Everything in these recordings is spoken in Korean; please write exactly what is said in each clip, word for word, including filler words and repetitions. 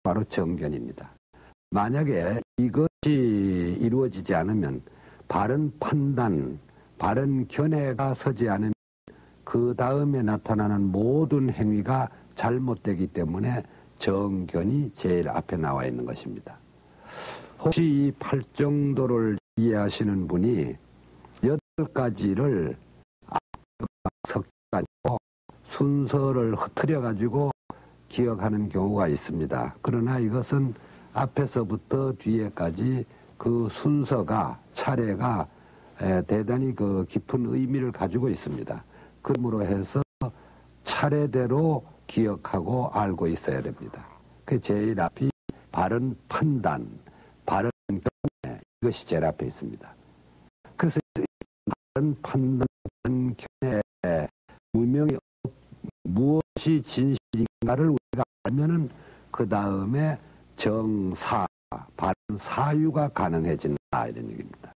바로 정견입니다. 만약에 이것이 이루어지지 않으면 바른 판단, 바른 견해가 서지 않으면 그 다음에 나타나는 모든 행위가 잘못되기 때문에 정견이 제일 앞에 나와 있는 것입니다. 혹시 이 팔정도를 이해하시는 분이 여덟 가지를 섞어가지고 순서를 흐트려 가지고 기억하는 경우가 있습니다. 그러나 이것은 앞에서부터 뒤에까지 그 순서가, 차례가 대단히 그 깊은 의미를 가지고 있습니다. 그러므로 해서 차례대로 기억하고 알고 있어야 됩니다. 그 제일 앞이 바른 판단, 바른 견해, 이것이 제일 앞에 있습니다. 그래서 바른 판단, 바른 견해, 무명이 무엇이 진실인가를 우리가 알면은 그 다음에 정사, 바른 사유가 가능해진다, 이런 얘기입니다.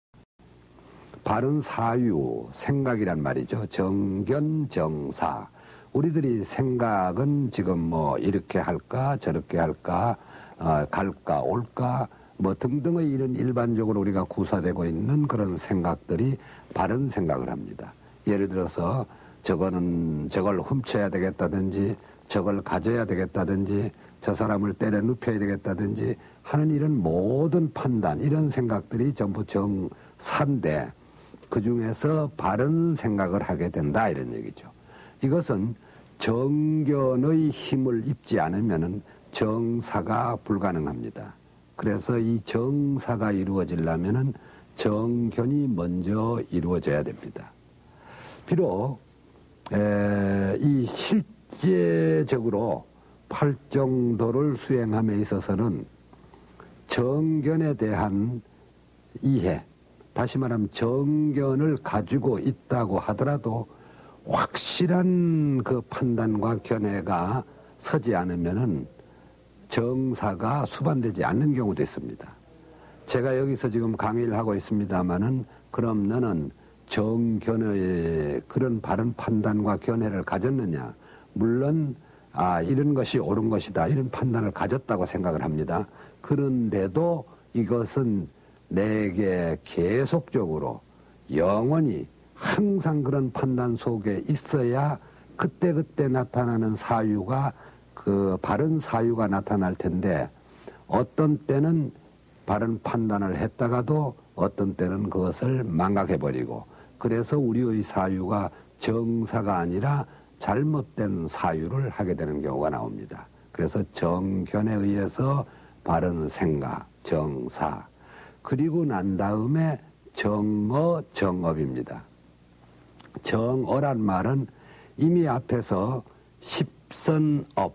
바른 사유, 생각이란 말이죠. 정견, 정사. 우리들이 생각은 지금 뭐 이렇게 할까 저렇게 할까 어, 갈까 올까 뭐 등등의 이런 일반적으로 우리가 구사되고 있는 그런 생각들이 바른 생각을 합니다. 예를 들어서 저거는 저걸 훔쳐야 되겠다든지 저걸 가져야 되겠다든지 저 사람을 때려 눕혀야 되겠다든지 하는 이런 모든 판단, 이런 생각들이 전부 정사인데 그 중에서 바른 생각을 하게 된다, 이런 얘기죠. 이것은 정견의 힘을 입지 않으면 정사가 불가능합니다. 그래서 이 정사가 이루어지려면 정견이 먼저 이루어져야 됩니다. 비록 에, 이 실제적으로 팔정도를 수행함에 있어서는 정견에 대한 이해, 다시 말하면 정견을 가지고 있다고 하더라도 확실한 그 판단과 견해가 서지 않으면은 정사가 수반되지 않는 경우도 있습니다. 제가 여기서 지금 강의를 하고 있습니다마는 그럼 너는 정견의 그런 바른 판단과 견해를 가졌느냐? 물론 아 이런 것이 옳은 것이다, 이런 판단을 가졌다고 생각을 합니다. 그런데도 이것은 내게 계속적으로 영원히 항상 그런 판단 속에 있어야 그때그때 나타나는 사유가 그 바른 사유가 나타날 텐데 어떤 때는 바른 판단을 했다가도 어떤 때는 그것을 망각해버리고 그래서 우리의 사유가 정사가 아니라 잘못된 사유를 하게 되는 경우가 나옵니다. 그래서 정견에 의해서 바른 생각, 정사, 그리고 난 다음에 정어, 정업입니다. 정어란 말은 이미 앞에서 십선업,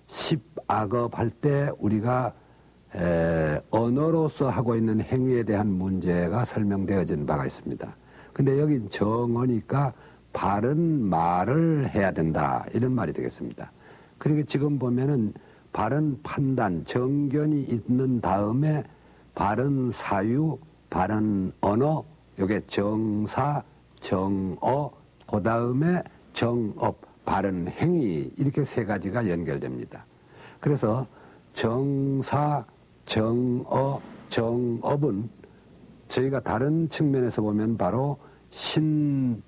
십악업 할 때 우리가 에, 언어로서 하고 있는 행위에 대한 문제가 설명되어진 바가 있습니다. 근데 여긴 정어니까 바른 말을 해야 된다, 이런 말이 되겠습니다. 그리고 지금 보면은 바른 판단, 정견이 있는 다음에 바른 사유, 바른 언어, 요게 정사, 정어, 그 다음에 정업, 바른 행위, 이렇게 세 가지가 연결됩니다. 그래서 정사, 정어, 정업은 저희가 다른 측면에서 보면 바로 신구의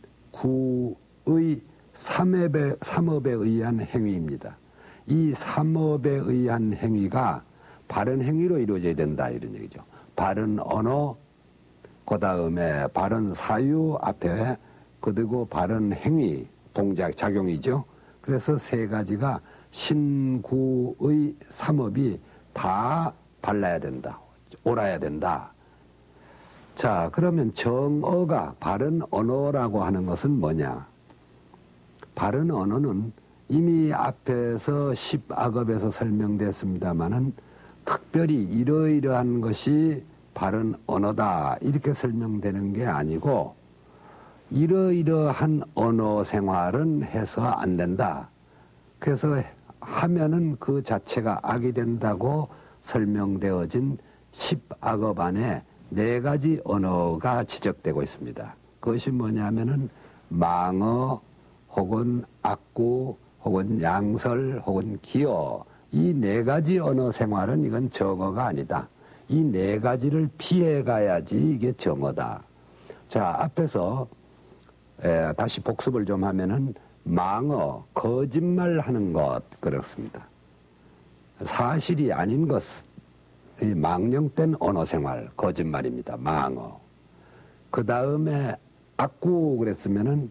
삼업에, 삼업에 의한 행위입니다. 이 삼업에 의한 행위가 바른 행위로 이루어져야 된다, 이런 얘기죠. 바른 언어, 그 다음에 바른 사유 앞에 그리고 바른 행위, 동작, 작용이죠. 그래서 세 가지가 신구의 삼업이 다 발라야 된다, 옳아야 된다. 자, 그러면 정어가 바른 언어라고 하는 것은 뭐냐? 바른 언어는 이미 앞에서 십악업에서 설명됐습니다마는 특별히 이러이러한 것이 바른 언어다, 이렇게 설명되는 게 아니고 이러이러한 언어 생활은 해서 안 된다. 그래서 하면은 그 자체가 악이 된다고 설명되어진 십악업 안에 네 가지 언어가 지적되고 있습니다. 그것이 뭐냐면은 망어, 혹은 악구, 혹은 양설, 혹은 기어, 이 네 가지 언어 생활은 이건 정어가 아니다. 이 네 가지를 피해 가야지 이게 정어다. 자, 앞에서 에, 다시 복습을 좀 하면은 망어, 거짓말 하는 것, 그렇습니다. 사실이 아닌 것, 이 망령된 언어 생활, 거짓말입니다. 망어. 그 다음에 악구 그랬으면은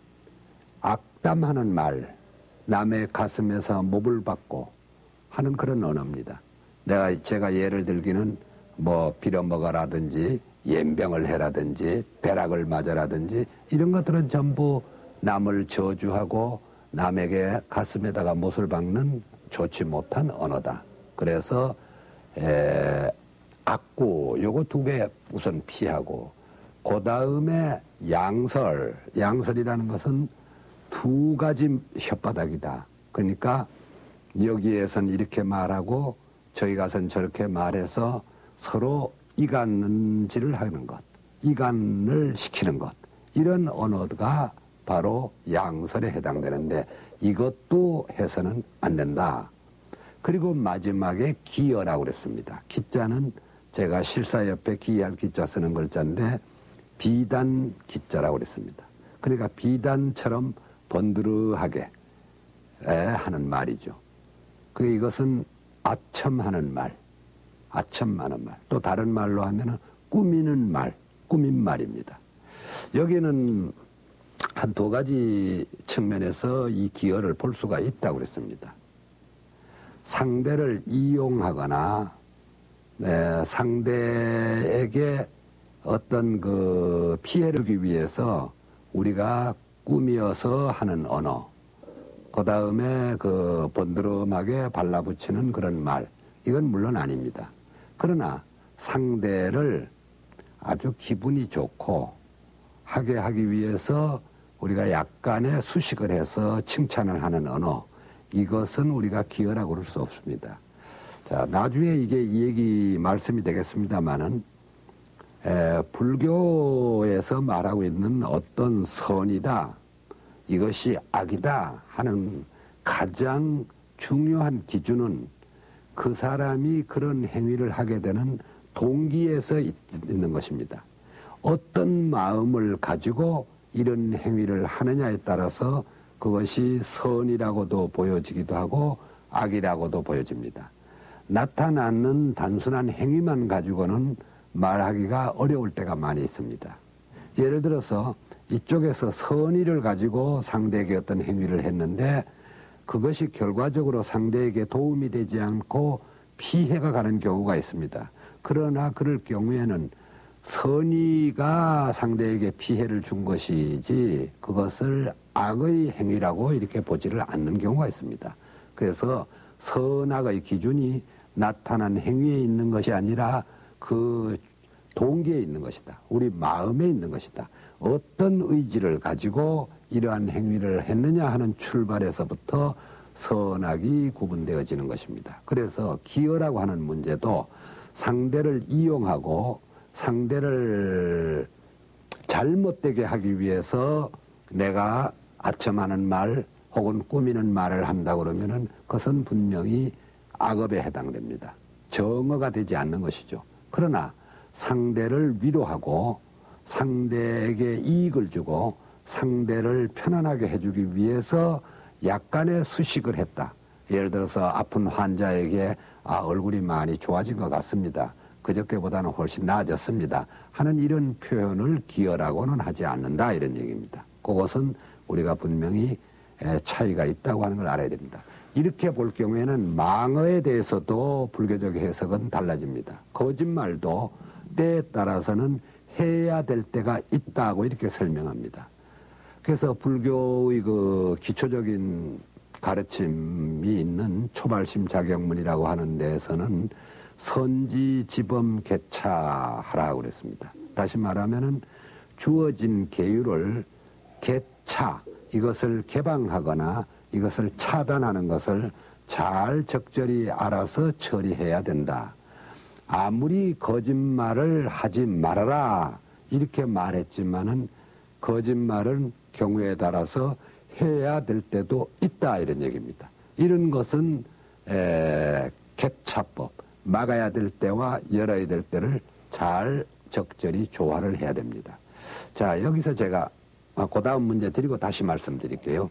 악담하는 말, 남의 가슴에서 몹을 받고 하는 그런 언어입니다. 내가, 제가 예를 들기는 뭐 빌어먹어라든지 연병을 해라든지 벼락을 맞아라든지 이런 것들은 전부 남을 저주하고 남에게 가슴에다가 못을 박는 좋지 못한 언어다. 그래서 에, 악구 요거 두 개 우선 피하고 그 다음에 양설, 양설이라는 것은 두 가지 혓바닥이다. 그러니까 여기에선 이렇게 말하고 저기 가선 저렇게 말해서 서로 이간질을 하는 것, 이간을 시키는 것, 이런 언어가 바로 양설에 해당되는데 이것도 해서는 안 된다. 그리고 마지막에 기어라고 그랬습니다. 기자는 제가 실사 옆에 기할 기자 쓰는 글자인데 비단 기자라고 그랬습니다. 그러니까 비단처럼 번드르하게 하는 말이죠. 그 이것은 아첨하는 말, 아첨하는 말. 또 다른 말로 하면은 꾸미는 말, 꾸민 말입니다. 여기는 한 두 가지 측면에서 이 기어를 볼 수가 있다고 그랬습니다. 상대를 이용하거나 네, 상대에게 어떤 그 피해를 주기 위해서 우리가 꾸미어서 하는 언어, 그 다음에 그 번드름하게 발라붙이는 그런 말, 이건 물론 아닙니다. 그러나 상대를 아주 기분이 좋고 하게 하기 위해서 우리가 약간의 수식을 해서 칭찬을 하는 언어, 이것은 우리가 기어라고 그럴 수 없습니다. 자, 나중에 이게 이 얘기 말씀이 되겠습니다만은 에, 불교에서 말하고 있는 어떤 선이다, 이것이 악이다 하는 가장 중요한 기준은 그 사람이 그런 행위를 하게 되는 동기에서 있는 것입니다. 어떤 마음을 가지고 이런 행위를 하느냐에 따라서 그것이 선이라고도 보여지기도 하고 악이라고도 보여집니다. 나타나는 단순한 행위만 가지고는 말하기가 어려울 때가 많이 있습니다. 예를 들어서 이쪽에서 선의를 가지고 상대에게 어떤 행위를 했는데 그것이 결과적으로 상대에게 도움이 되지 않고 피해가 가는 경우가 있습니다. 그러나 그럴 경우에는 선의가 상대에게 피해를 준 것이지 그것을 악의 행위라고 이렇게 보지를 않는 경우가 있습니다. 그래서 선악의 기준이 나타난 행위에 있는 것이 아니라 그 동기에 있는 것이다. 우리 마음에 있는 것이다. 어떤 의지를 가지고 이러한 행위를 했느냐 하는 출발에서부터 선악이 구분되어지는 것입니다. 그래서 기어라고 하는 문제도 상대를 이용하고 상대를 잘못되게 하기 위해서 내가 아첨하는 말 혹은 꾸미는 말을 한다 그러면은 그것은 분명히 악업에 해당됩니다. 정어가 되지 않는 것이죠. 그러나 상대를 위로하고 상대에게 이익을 주고 상대를 편안하게 해주기 위해서 약간의 수식을 했다. 예를 들어서 아픈 환자에게 아, 얼굴이 많이 좋아진 것 같습니다. 그저께보다는 훨씬 나아졌습니다. 하는 이런 표현을 기어라고는 하지 않는다, 이런 얘기입니다. 그것은 우리가 분명히 차이가 있다고 하는 걸 알아야 됩니다. 이렇게 볼 경우에는 망어에 대해서도 불교적 해석은 달라집니다. 거짓말도 때에 따라서는 해야 될 때가 있다고 이렇게 설명합니다. 그래서 불교의 그 기초적인 가르침이 있는 초발심 자격문이라고 하는 데에서는 선지지범 개차하라고 그랬습니다. 다시 말하면은 주어진 계율을 개차, 이것을 개방하거나 이것을 차단하는 것을 잘 적절히 알아서 처리해야 된다. 아무리 거짓말을 하지 말아라 이렇게 말했지만은 거짓말은 경우에 따라서 해야 될 때도 있다, 이런 얘기입니다. 이런 것은 에, 개차법, 막아야 될 때와 열어야 될 때를 잘 적절히 조화를 해야 됩니다. 자, 여기서 제가 그 다음 문제 드리고 다시 말씀드릴게요.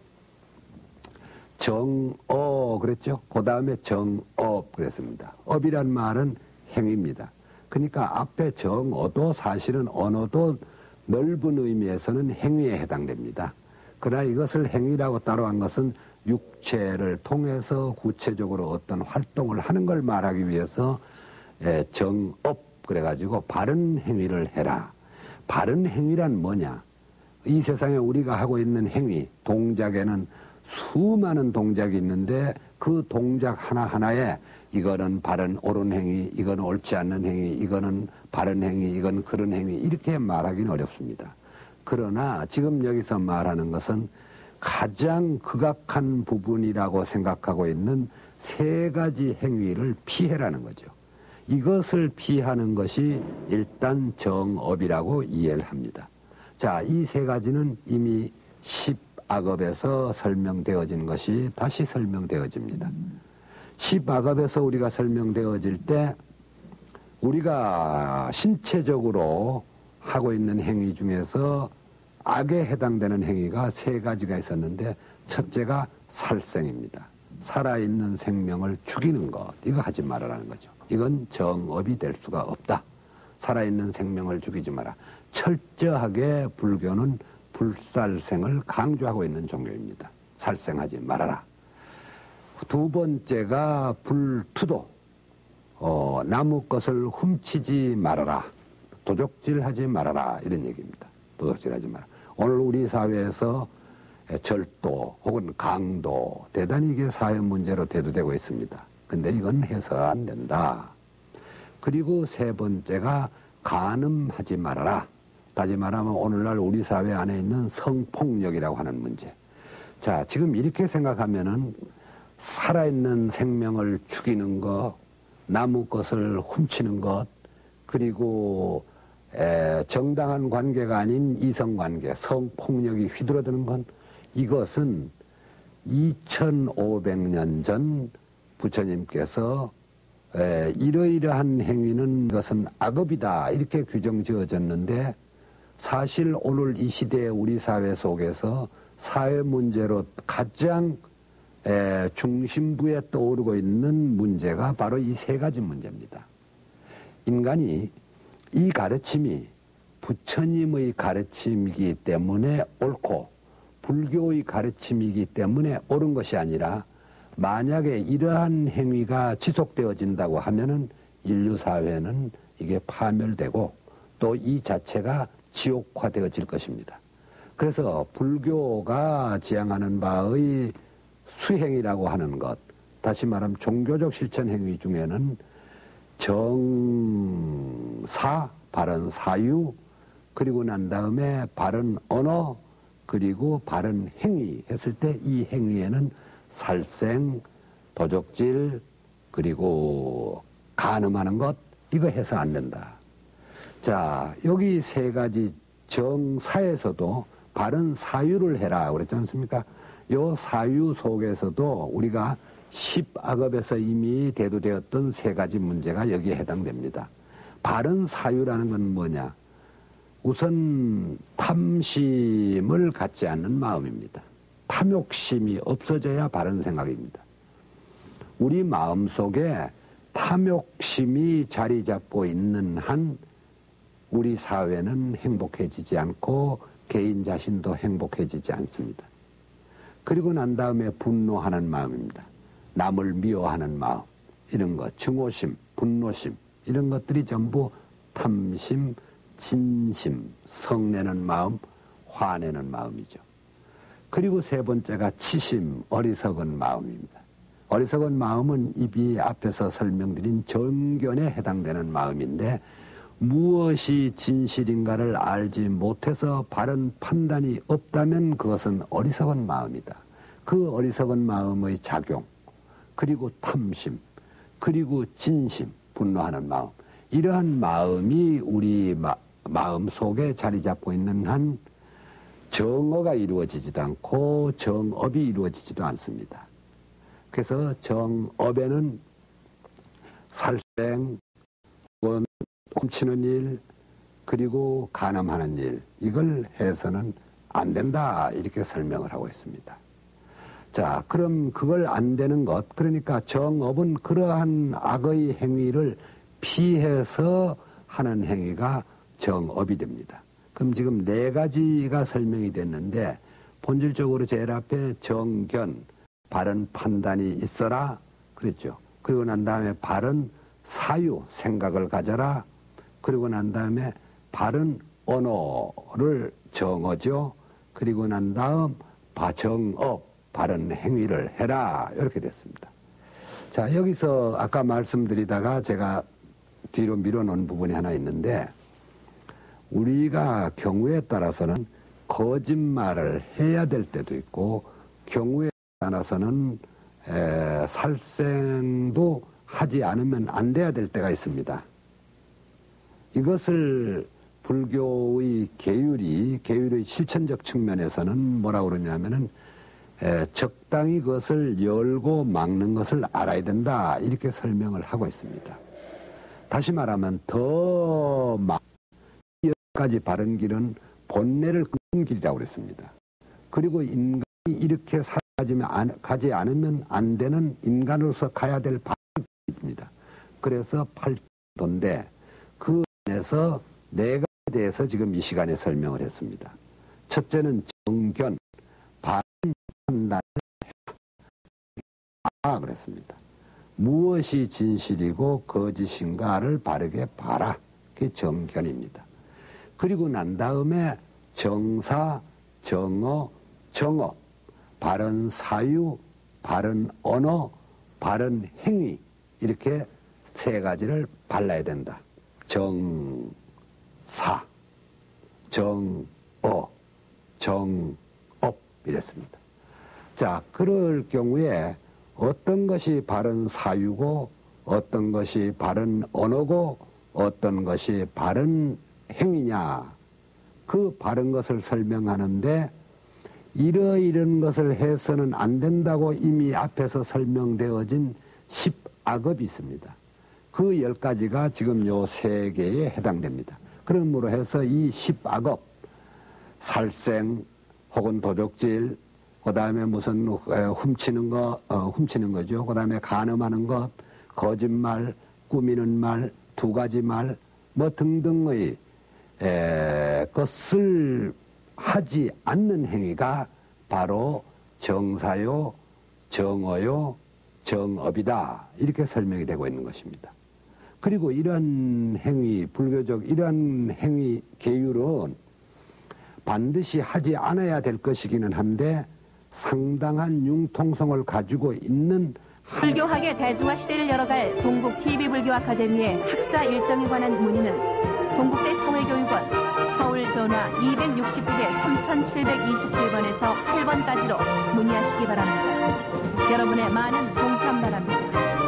정어 그랬죠? 그 다음에 정업 그랬습니다. 업이란 말은 행위입니다. 그러니까 앞에 정어도 사실은 언어도 넓은 의미에서는 행위에 해당됩니다. 그러나 이것을 행위라고 따로 한 것은 육체를 통해서 구체적으로 어떤 활동을 하는 걸 말하기 위해서 정업 그래가지고 바른 행위를 해라. 바른 행위란 뭐냐? 이 세상에 우리가 하고 있는 행위, 동작에는 수많은 동작이 있는데 그 동작 하나하나에 이거는 바른 옳은 행위, 이거는 옳지 않는 행위, 이거는 바른 행위, 이건 그런 행위 이렇게 말하기는 어렵습니다. 그러나 지금 여기서 말하는 것은 가장 극악한 부분이라고 생각하고 있는 세 가지 행위를 피해라는 거죠. 이것을 피하는 것이 일단 정업이라고 이해를 합니다. 자, 이 세 가지는 이미 십악업에서 설명되어진 것이 다시 설명되어집니다. 십악업에서 우리가 설명되어질 때 우리가 신체적으로 하고 있는 행위 중에서 악에 해당되는 행위가 세 가지가 있었는데 첫째가 살생입니다. 살아있는 생명을 죽이는 것, 이거 하지 말아라는 거죠. 이건 정업이 될 수가 없다. 살아있는 생명을 죽이지 마라. 철저하게 불교는 불살생을 강조하고 있는 종교입니다. 살생하지 말아라. 두 번째가 불투도, 어, 나무 것을 훔치지 말아라. 도적질하지 말아라. 이런 얘기입니다. 도적질하지 마라. 오늘 우리 사회에서 절도 혹은 강도 대단히 이게 사회 문제로 대두되고 있습니다. 근데 이건 해서 안 된다. 그리고 세 번째가 간음하지 말아라. 다시 말하면 오늘날 우리 사회 안에 있는 성폭력이라고 하는 문제. 자, 지금 이렇게 생각하면은 살아있는 생명을 죽이는 것, 나무 것을 훔치는 것, 그리고 에, 정당한 관계가 아닌 이성관계, 성폭력이 휘두르드는 건 이것은 이천오백 년 전 부처님께서 에, 이러이러한 행위는 이것은 악업이다 이렇게 규정 지어졌는데 사실 오늘 이 시대의 우리 사회 속에서 사회 문제로 가장 에, 중심부에 떠오르고 있는 문제가 바로 이 세 가지 문제입니다. 인간이 이 가르침이 부처님의 가르침이기 때문에 옳고 불교의 가르침이기 때문에 옳은 것이 아니라 만약에 이러한 행위가 지속되어진다고 하면은 인류 사회는 이게 파멸되고 또 이 자체가 지옥화되어질 것입니다. 그래서 불교가 지향하는 바의 수행이라고 하는 것, 다시 말하면 종교적 실천 행위 중에는 정사, 바른 사유, 그리고 난 다음에 바른 언어, 그리고 바른 행위 했을 때 이 행위에는 살생, 도적질, 그리고 간음하는 것, 이거 해서 안 된다. 자, 여기 세 가지 정사에서도 바른 사유를 해라 그랬지 않습니까? 요 사유 속에서도 우리가 십악업에서 이미 대두되었던 세 가지 문제가 여기에 해당됩니다. 바른 사유라는 건 뭐냐? 우선 탐심을 갖지 않는 마음입니다. 탐욕심이 없어져야 바른 생각입니다. 우리 마음속에 탐욕심이 자리 잡고 있는 한 우리 사회는 행복해지지 않고 개인 자신도 행복해지지 않습니다. 그리고 난 다음에 분노하는 마음입니다. 남을 미워하는 마음, 이런 것, 증오심, 분노심, 이런 것들이 전부 탐심, 진심, 성내는 마음, 화내는 마음이죠. 그리고 세 번째가 치심, 어리석은 마음입니다. 어리석은 마음은 이미 앞에서 설명드린 정견에 해당되는 마음인데 무엇이 진실인가를 알지 못해서 바른 판단이 없다면 그것은 어리석은 마음이다. 그 어리석은 마음의 작용, 그리고 탐심, 그리고 진심, 분노하는 마음, 이러한 마음이 우리 마, 마음 속에 자리 잡고 있는 한 정어가 이루어지지도 않고 정업이 이루어지지도 않습니다. 그래서 정업에는 살생, 훔치는 일, 그리고 간음하는 일, 이걸 해서는 안 된다, 이렇게 설명을 하고 있습니다. 자, 그럼 그걸 안 되는 것, 그러니까 정업은 그러한 악의 행위를 피해서 하는 행위가 정업이 됩니다. 그럼 지금 네 가지가 설명이 됐는데, 본질적으로 제일 앞에 정견, 바른 판단이 있어라 그랬죠. 그리고 난 다음에 바른 사유, 생각을 가져라. 그리고 난 다음에 바른 언어를 정어죠. 그리고 난 다음 바정업, 바른 행위를 해라, 이렇게 됐습니다. 자, 여기서 아까 말씀드리다가 제가 뒤로 밀어놓은 부분이 하나 있는데, 우리가 경우에 따라서는 거짓말을 해야 될 때도 있고, 경우에 따라서는 에, 살생도 하지 않으면 안 돼야 될 때가 있습니다. 이것을 불교의 계율이, 계율의 실천적 측면에서는 뭐라고 그러냐면은, 에, 적당히 그것을 열고 막는 것을 알아야 된다, 이렇게 설명을 하고 있습니다. 다시 말하면 더 막, 여기까지 바른 길은 본래를 끊는 길이라고 그랬습니다. 그리고 인간이 이렇게 살아가지면, 가지 않으면 안 되는 인간으로서 가야 될 길입니다. 그래서 팔도인데, 그 안에서 네 가지에 대해서 지금 이 시간에 설명을 했습니다. 첫째는 정견, 바른 판단을 해라, 그랬습니다. 무엇이 진실이고 거짓인가를 바르게 봐라, 그게 정견입니다. 그리고 난 다음에 정사, 정어, 정업, 바른 사유, 바른 언어, 바른 행위, 이렇게 세 가지를 발라야 된다. 정사, 정어, 정업, 이랬습니다. 자, 그럴 경우에 어떤 것이 바른 사유고, 어떤 것이 바른 언어고, 어떤 것이 바른 행위냐, 그 바른 것을 설명하는데, 이러이런 것을 해서는 안 된다고 이미 앞에서 설명되어진 십악업이 있습니다. 그 열 가지가 지금 요 세 개에 해당됩니다. 그러므로 해서 이 십악업, 살생 혹은 도적질, 그 다음에 무슨 훔치는 거, 어, 훔치는 거죠. 그 다음에 간음하는 것, 거짓말, 꾸미는 말, 두 가지 말, 뭐 등등의 에, 것을 하지 않는 행위가 바로 정사요, 정어요, 정업이다, 이렇게 설명이 되고 있는 것입니다. 그리고 이런 행위, 불교적 이런 행위 계율은 반드시 하지 않아야 될 것이기는 한데, 상당한 융통성을 가지고 있는 불교학의 대중화 시대를 열어갈 동국 티비 불교 아카데미의 학사 일정에 관한 문의는 동국대 성회교육원 서울 전화 이백육십구 개 삼천칠백이십칠 번에서 팔 번까지로 문의하시기 바랍니다. 여러분의 많은 동참 바랍니다.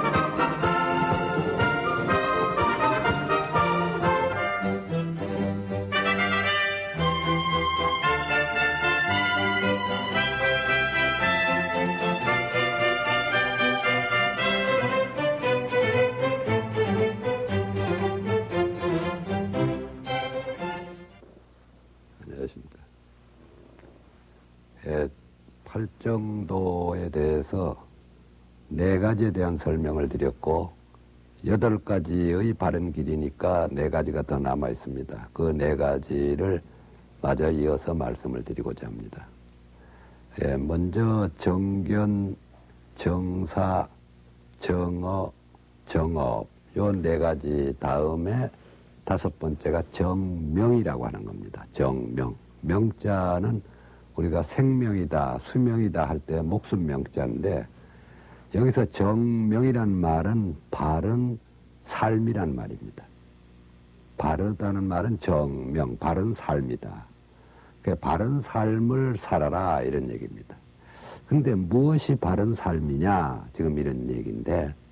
팔정도에 대해서 네 가지에 대한 설명을 드렸고, 여덟 가지의 바른 길이니까 네 가지가 더 남아 있습니다. 그 네 가지를 마저 이어서 말씀을 드리고자 합니다. 예, 먼저 정견, 정사, 정어, 정업, 요 네 가지 다음에 다섯 번째가 정명이라고 하는 겁니다. 정명. 명자는 우리가 생명이다, 수명이다 할 때 목숨 명자인데, 여기서 정명이란 말은 바른 삶이란 말입니다. 바르다는 말은 정명, 바른 삶이다. 그러니까 바른 삶을 살아라, 이런 얘기입니다. 근데 무엇이 바른 삶이냐, 지금 이런 얘기인데,